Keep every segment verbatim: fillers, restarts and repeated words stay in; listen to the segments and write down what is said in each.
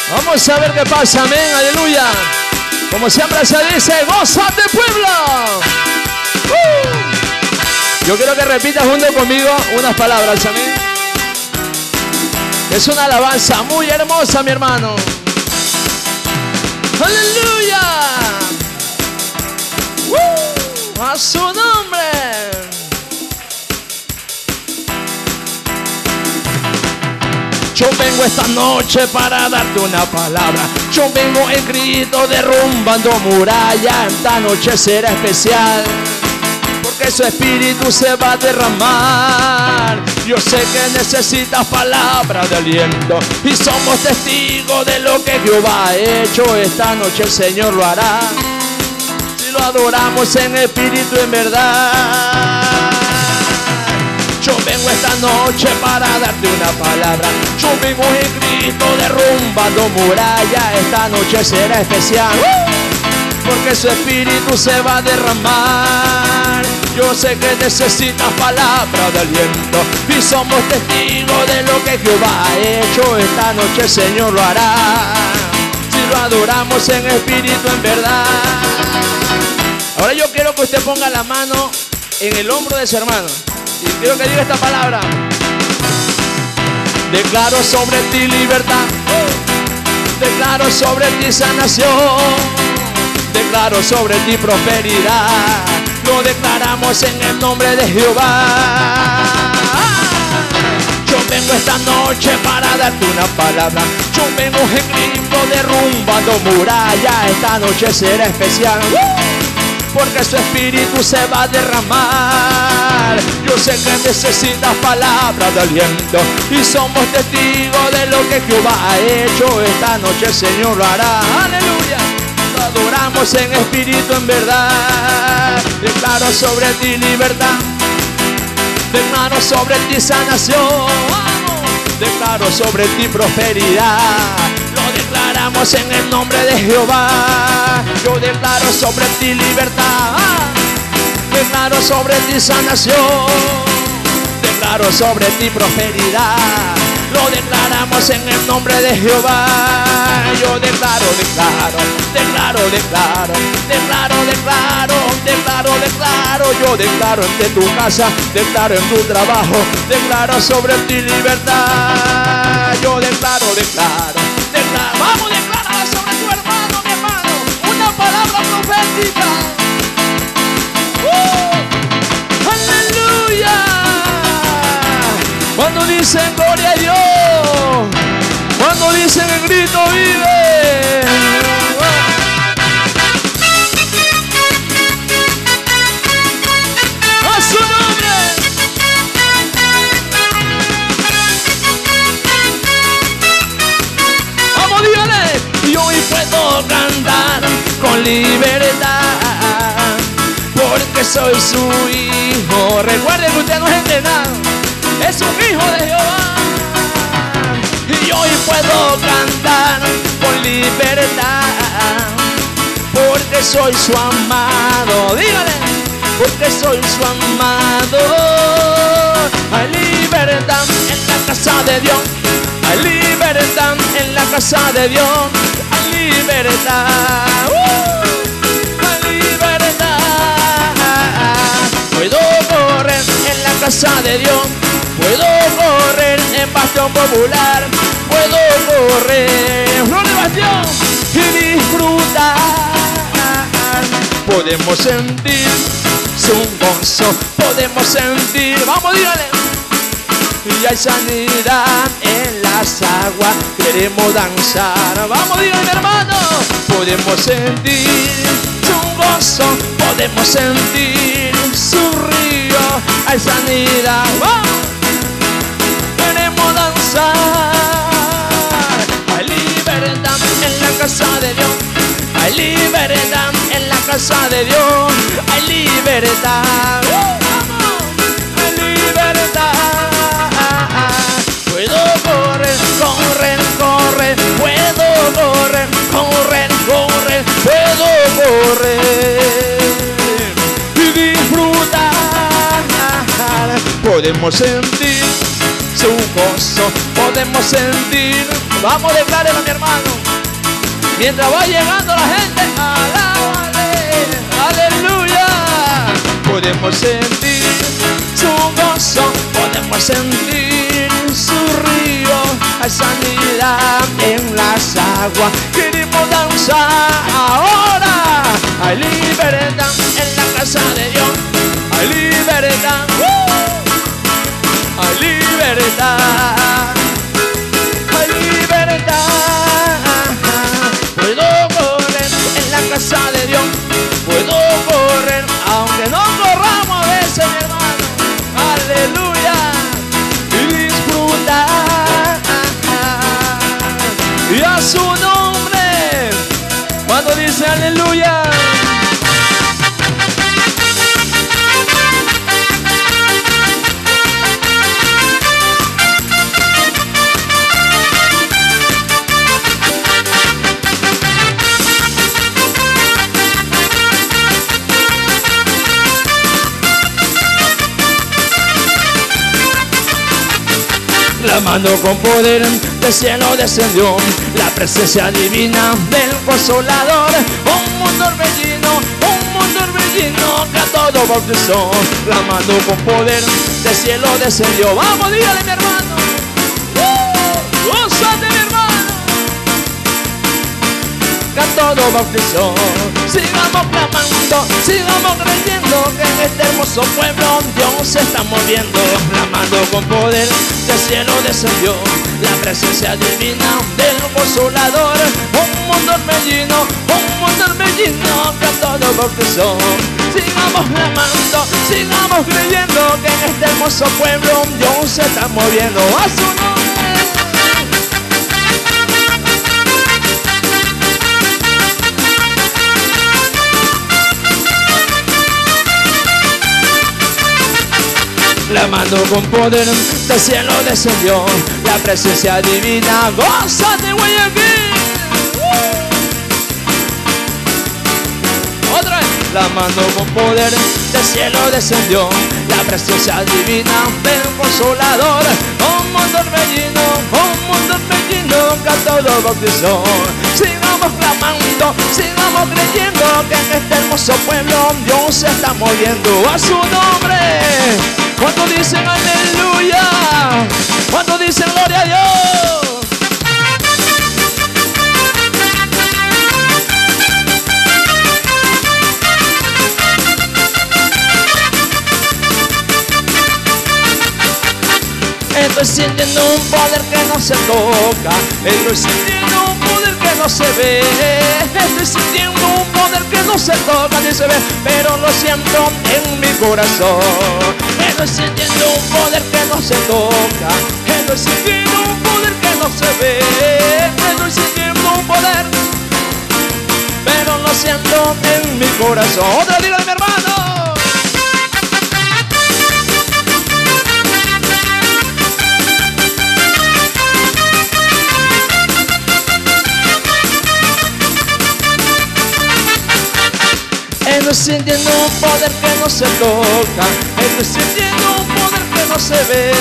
Vamos a ver qué pasa, amén, aleluya. Como siempre se dice, gózate Puebla. uh. Yo quiero que repitas junto conmigo unas palabras, amén. Es una alabanza muy hermosa, mi hermano. ¡Aleluya! ¡Uh! ¡A su nombre! Yo vengo esta noche para darte una palabra. Yo vengo en grito derrumbando muralla. Esta noche será especial porque su espíritu se va a derramar. Yo sé que necesitas palabra de aliento y somos testigos de lo que Jehová ha hecho. Esta noche el Señor lo hará si lo adoramos en espíritu y en verdad. Yo vengo esta noche para darte una palabra. Yo vengo en grito derrumbando muralla. Esta noche será especial porque su espíritu se va a derramar. Yo sé que necesitas palabra de aliento y somos testigos de lo que Jehová ha hecho. Esta noche el Señor lo hará si lo adoramos en espíritu, en verdad. Ahora yo quiero que usted ponga la mano en el hombro de su hermano y quiero que diga esta palabra. Declaro sobre ti libertad, declaro sobre ti sanación, declaro sobre ti prosperidad. Lo declaramos en el nombre de Jehová. Yo vengo esta noche para darte una palabra. Yo vengo en grito derrumbando muralla. Esta noche será especial porque su espíritu se va a derramar. Yo sé que necesitas palabra de aliento y somos testigos de lo que Jehová ha hecho. Esta noche el Señor lo hará. Aleluya. Lo adoramos en espíritu, en verdad. Declaro sobre ti libertad, declaro sobre ti sanación, declaro sobre ti prosperidad. Lo declaramos en el nombre de Jehová. Yo declaro sobre ti libertad, declaro sobre ti sanación, declaro sobre ti prosperidad. Lo declaramos en el nombre de Jehová. Yo declaro, declaro, declaro, declaro, declaro, declaro, declaro, declaro. Yo declaro en tu casa, declaro en tu trabajo, declaro sobre ti libertad. Yo declaro, declaro, declaro. Vamos, declara sobre tu hermano, mi hermano. Una palabra profética. ¡Uh! ¡Aleluya! Cuando dicen gloria a Dios, cuando dicen el grito vive. A su nombre. Vamos, dígale. Y hoy puedo cantar con libertad porque soy su hijo. Recuerden que usted no es entrenado, es un hijo de Jehová. Y hoy puedo cantar con libertad porque soy su amado. Dígale, porque soy su amado. Hay libertad en la casa de Dios, hay libertad en la casa de Dios, hay libertad. Uh, hay libertad. Puedo correr en la casa de Dios, puedo correr en Bastión Popular, puedo correr Flor de Bastión y disfrutar. Podemos sentir su gozo, podemos sentir, vamos, dígale. Y hay sanidad en las aguas, queremos danzar. Vamos, dígale, mi hermano. Podemos sentir su gozo, podemos sentir su río, hay sanidad. ¡Vamos! Queremos danzar. Hay libertad en la casa de Dios, hay libertad en la casa de Dios, hay libertad. ¡Uh! ¡Vamos! Hay libertad. Puedo correr, correr, correr, puedo correr, correr, correr, puedo correr y disfrutar. Podemos sentir su gozo, podemos sentir Vamos, declárelo, mi hermano. Mientras va llegando la gente, alábale, aleluya. Podemos sentir su gozo, podemos sentir su río. Hay sanidad en las aguas, queremos danzar ahora. Hay libertad en la casa de Dios, hay libertad, uh, hay libertad, hay libertad. Puedo correr en la casa de Dios, puedo correr, aunque no corramos a veces, mi hermano, aleluya, y disfrutar, y a su nombre, cuando dice aleluya. La mano con poder del cielo descendió, la presencia divina del Consolador. Un mundo torbellino, un mundo torbellino que a todo bautizó. La mano con poder del cielo descendió. Vamos, dígale, mi hermano. ¡Uh! ¡Gózate, mi hermano! Que a todo bautizó. Sigamos clamando, sigamos creyendo que en este hermoso pueblo Dios se está moviendo. La mano con poder del cielo descendió, la presencia divina del Consolador. Un mundo torbellino, un mundo torbellino que a todo bautizó. Sigamos clamando, sigamos creyendo que en este hermoso pueblo Dios se está moviendo. A su nombre. La mano con poder del cielo descendió, la presencia divina, gózate, Guayaquil. Uh. Otra vez. La mano con poder del cielo descendió, la presencia divina del Consolador. Un mundo torbellino, un mundo torbellino que a todo bautizó. Sigamos clamando, sigamos creyendo que en este hermoso pueblo Dios se está moviendo. A su nombre. Cuando dicen aleluya, cuando dicen gloria a Dios. Estoy sintiendo un poder que no se toca, estoy sintiendo un poder que no se ve, estoy sintiendo un poder que no se toca ni se ve, pero lo siento en mi corazón. Estoy sintiendo un poder que no se toca, estoy sintiendo un poder que no se ve, estoy sintiendo un poder, pero lo siento en mi corazón. Otra liga de mi hermano. Estoy sintiendo un poder que no se toca, estoy sintiendo un poder que no se ve,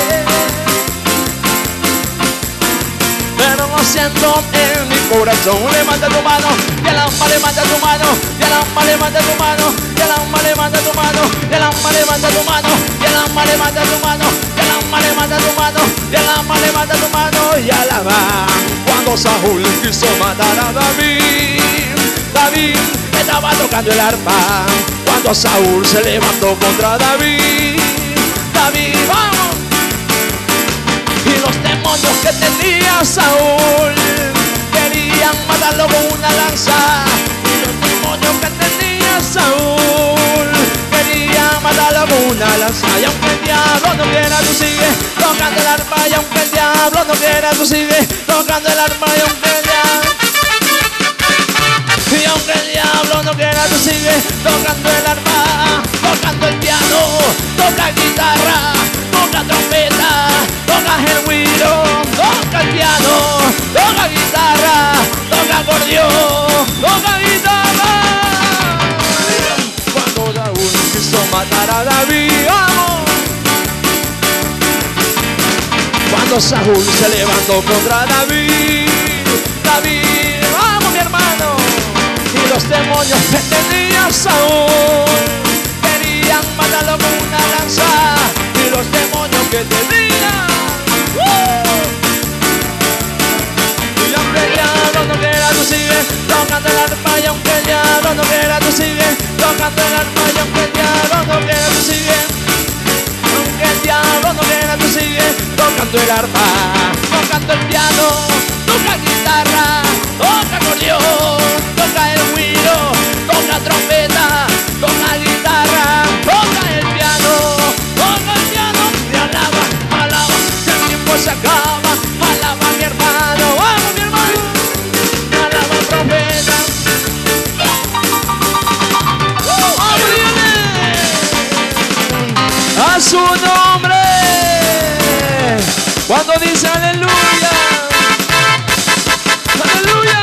pero lo siento en mi corazón. Levanta tu mano, y el alma levanta tu mano, y el alma levanta tu mano, y el alma levanta tu mano, y el alma levanta tu mano, y el alma levanta tu mano, y el alma levanta tu mano, y el alma levanta tu mano, y alaba. Cuando Saúl quiso matar a David, David estaba tocando el arpa. Cuando Saúl se levantó contra David, David, vamos. Y los demonios que tenía Saúl querían matarlo con una lanza. Y los demonios que tenía Saúl querían matarlo con una lanza. Y aunque el diablo no quiera, tú sigues tocando el arpa. Y aunque el diablo no quiera, tú sigues tocando el arpa. Y aunque el diablo Y aunque el diablo no quiera, tú sigues tocando el arpa, tocando el piano, toca guitarra, toca trompeta, toca el güiro, toca el piano, toca guitarra, toca acordeón, toca guitarra. Cuando Saúl quiso matar a David, vamos. Cuando Saúl se levantó contra David, demonios que tenía Saúl querían matarlo con una lanza, y los demonios que tenía ¡uh! Y aunque el diablo no quiera, tú sigues tocando el arpa, y aunque el diablo no quiera, tú sigues tocando el arpa, y aunque el diablo no quiera, tú sigues, aunque el diablo no quiera, tú sigues tocando el arpa, tocando el piano, toca guitarra, toca acordeón, toca el güiro, toca trompeta, toca guitarra, toca el piano, toca el piano, y alaba, alaba, que el tiempo se acaba, alaba mi hermano, vamos mi hermano, alaba trompeta, ¡oh, a su nombre! Cuando dice aleluya, aleluya.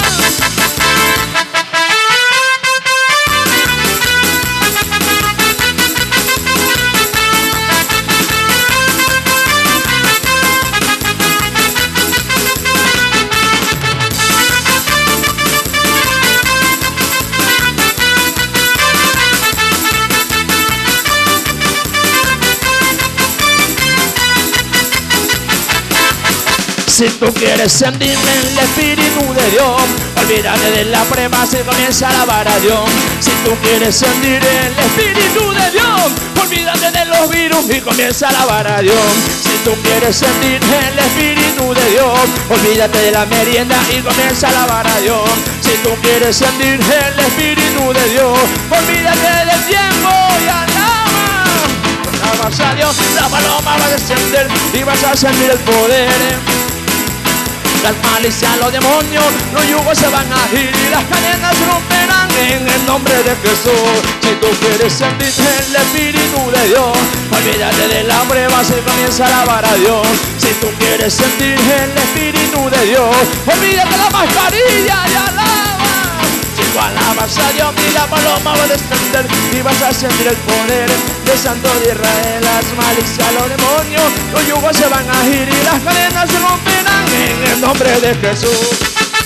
Si tú quieres sentirme el Espíritu de Dios, olvídate de la prueba si comienza a alabar a Dios. Si tú quieres sentir el Espíritu de Dios, olvídate de los virus y comienza a alabar a Dios. Si tú quieres sentir el Espíritu de Dios, olvídate de la merienda y comienza a alabar a Dios. Si tú quieres sentir el Espíritu de Dios, olvídate del tiempo y alaba. Alabas a Dios, la paloma va a descender y vas a sentir el poder. Las malicias, los demonios, los yugos se van a ir y las cadenas romperán en el nombre de Jesús. Si tú quieres sentir el Espíritu de Dios, olvídate de la prueba si comienza a alabar a Dios. Si tú quieres sentir el Espíritu de Dios, olvídate de la mascarilla y alaba. Si tú alabas a Dios, y la paloma va a descender y vas a sentir el poder de Santo de Israel. Las malicias, los demonios, los yugos se van a ir y las cadenas se romperán en el nombre de Jesús.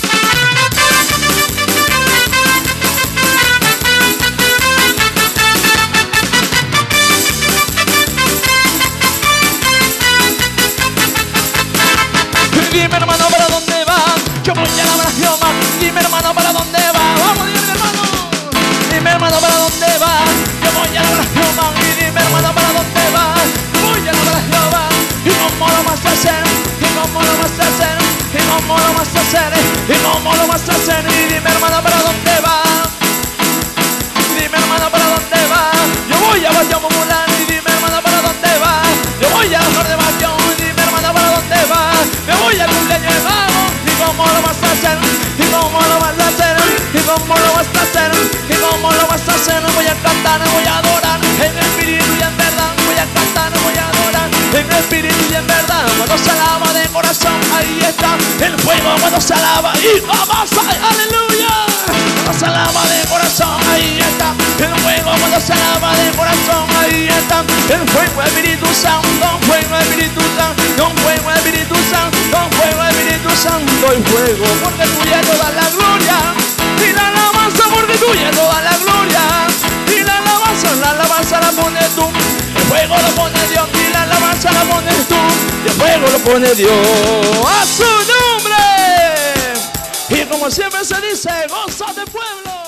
Dime hermano, ¿para dónde va? Yo voy a alabar a Jehová. Dime hermano, ¿para dónde va? Vamos, dime hermano. Dime hermano, ¿para dónde va? Yo voy a alabar a Jehová. Y dime hermano, ¿para dónde va? Voy a alabar a Jehová. ¿Y cómo lo vas a hacer? ¿Y cómo lo vas a hacer? ¿Y cómo lo vas a hacer? ¿Y cómo lo vas a hacer? Y dime hermano, ¿para dónde va? Dime hermano, ¿para dónde va? Yo voy a Batllón Popular. Y dime hermano, ¿para dónde va? Yo voy a la Flor de Batllón. Y dime hermano, ¿para dónde va? Me voy al cumpleaños de Mago. ¿Y cómo lo vas a hacer? ¿Y cómo lo vas a hacer? ¿Y cómo lo vas a hacer? ¿Y cómo lo vas a hacer? Voy a cantar, voy a adorar en espíritu y en verdad. Voy a cantar, voy a adorar en espíritu y en verdad. Cuando se alaba de corazón, ahí está el fuego. Cuando se alaba y vamos a aleluya. Cuando se alaba de corazón, ahí está el fuego. Cuando se alaba de corazón, ahí está el fuego, Espíritu Santo, fuego, Espíritu Santo, fuego, Espíritu Santo, fuego, Espíritu Santo, y fuego, porque tuya toda la gloria y la alabanza, porque tuya toda la gloria y la alabanza, la alabanza la pones tú, el fuego lo pone Dios y la alabanza la pones tú, y el fuego lo pone Dios a su nombre. Y como siempre se dice, goza de pueblo.